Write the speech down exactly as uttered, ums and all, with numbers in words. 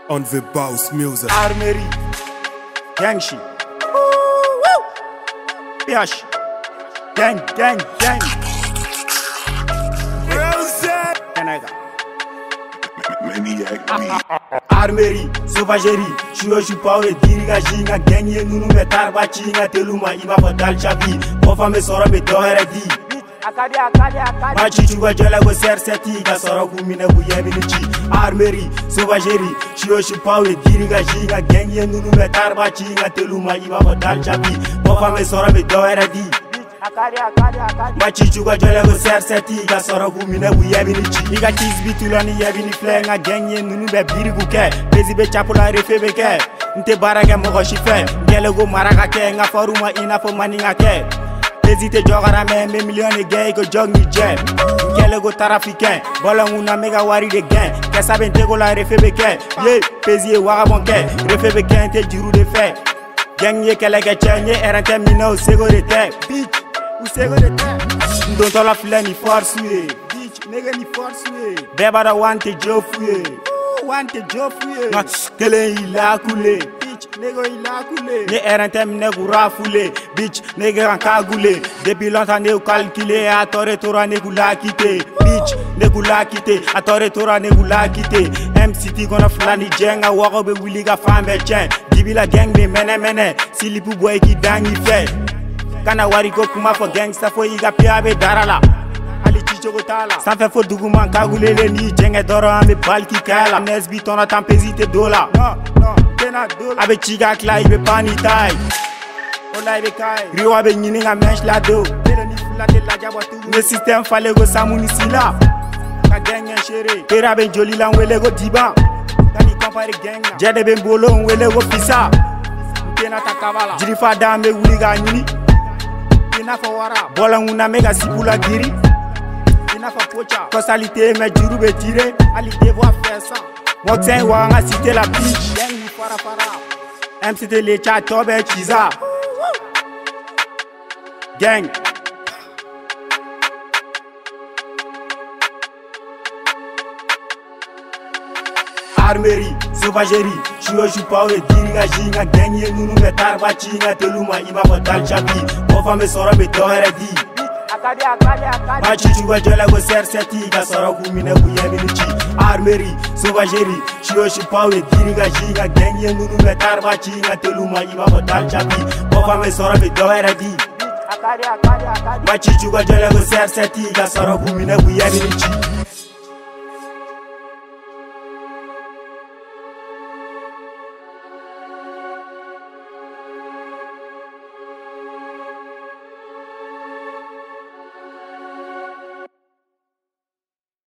On the bounce music. Armerie, gang shit. Piache, gang, gang, gang. Armerie, sauvagerie, chio chupawe diriga jinga genye nunu metar bachinga teluma ima fatal chabi. Kofa me sora be dohere di. Akadi akadi akadi. Bachi chuga jela go ser seti ga sora kumine bu yebinichi. Armerie, sauvagerie, chio chupawe diriga jinga genye nunu metar bachinga teluma ima fatal chabi. Kofa me sora be dohere di. Akadi akadi akadi. Bachi chuga jela go ser seti ga sora kumine bu yebinichi. Iga tisbi tulani yebini flenga genye nunu be birigu ke. Bezi be chapula refebe ke. Nte barage mogo shife. Ngele go maraka ke nga faruma ina fo maninga ke. Hésite jogara me me million de gay ko jog ni je. Ngele go tarafiken. Bola una mega wari de gain. Kesa bente go la refebe ke. Ye pezier wara bon ke. Refebe ke nte jiru de fe. Gang ye kele ke chenye erante mina o sego de te. Bitch, ou sego de te. Ndonto la file ni force ye. Bitch, nigga ni force ye. Beba da wante jofuye. Wante jofuye. Na kele ila kule. Bitch, nego ila kule. Ye erante mine gu rafule. Bitch, nege ranka gule. Depuis longtemps ne calculé. A tore tora ne gu la kite. Bitch, ne gu la kite. A tore tora ne gu la kite. M C T gonna flani jenga. Wako be wili ga fambe chen. Dibila gang be mene mene. Silipu boy ki dangi fe. Kana wari ko kuma fo gangsta fo iga piabe darala. Ali chicho go tala. Sanfe fo duguman kagulele ni jenge doro ambe balki kala. Nesbi tona tampezite dola. No, no, tena dola. Abe chiga kla ibe pani tai. Ola ibe kai. Rio abe nyini nga mench la do. Tele ni fula de la jabwa tu. Le système fale go samuni sila. Ka gengen chere. Tera ben joli la wele go diba. Kani compare genga. Jede ben bolo wele go pisa. Tena takabala. Jirifa dambe wuliga nyini. Ina fa wara. Bola una mega sipula giri. Ina fa pocha. Cosalité me juru be tire. Ali devoir faire ça. Moxen wanga cité la bitch. Gang ni fara fara. M C T le chat tobe chiza. Gang. Armerie, sauvagerie, chio chupawe diriga jinga genye nunu metar bachinga teluma ima fatal chabi. Kofa me sora be dohere di. Akadi akadi akadi. Bachi chuga jela go ser seti ga sora kumine bu yebinichi. Armerie, sauvagerie, chio chupawe diriga jinga genye nunu metar bachinga teluma ima fatal chabi. Kofa me sora be dohere di. Akadi akadi akadi. Bachi chuga jela go ser seti ga sora kumine bu yebinichi.